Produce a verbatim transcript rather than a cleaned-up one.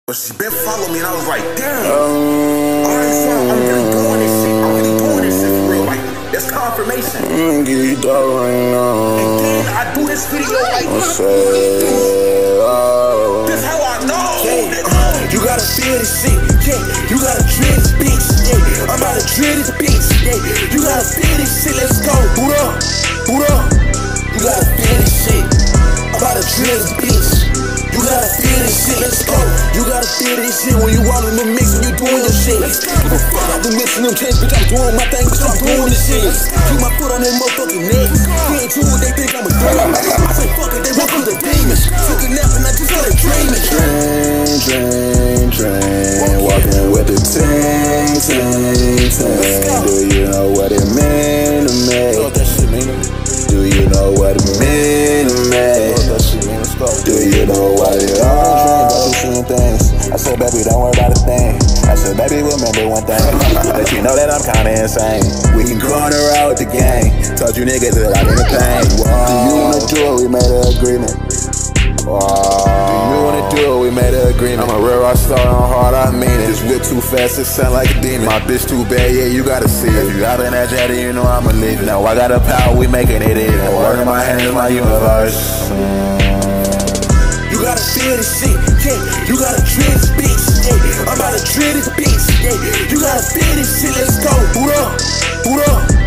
But she been following me and I was like, damn. Um, Alright, so I'm really doing this shit. I'm really doing this shit for real. Like, that's confirmation. I'm get you dog right now. And then I do this video like I'm sad. Oh. This how I know. Yeah, uh, you gotta feel this shit. Yeah, you gotta drill this bitch. Yeah, I'm about to drill this bitch. Yeah, you gotta feel this shit. Let's go. Boot up, boot up. You gotta feel this shit. I'm about to drill this bitch. You gotta feel this shit, let's go. You gotta feel this shit when you all in the mix and you doing your shit. Let's go. Give a fuck out the mix and them chains, bitch. I'm doing my thing, bitch. I'm doing this shit. Keep my foot on that motherfucking neck. They ain't true, they think I'm a demon. I say fuck it, they walk through the demons. Took a nap and I just started dreaming. Train, train, train. Walking with the ting, ting, ting. Do you know what it mean to me? Do you know what it mean to me? Do you know what it is? I said, baby, don't worry about a thing. I said, baby, remember one thing. Let you know that I'm kinda insane. We can corner out with the gang. Told you niggas that I'm in the pain. Whoa. Do you wanna do it? We made an agreement. Whoa. Do you wanna do it? We made an agreement. I'm a real rock star on hard, I mean it. This whip too fast, it sound like a demon. My bitch too bad, yeah, you gotta see it. If you out in that jet, you know I'ma leave it. Now I got a power, we making it in. The word in my hand is my universe. You gotta feel this shit, yeah. You gotta drill this bitch, yeah. I'm about to drill this bitch, yeah. You gotta feel this shit, let's go. Boot up, boot up.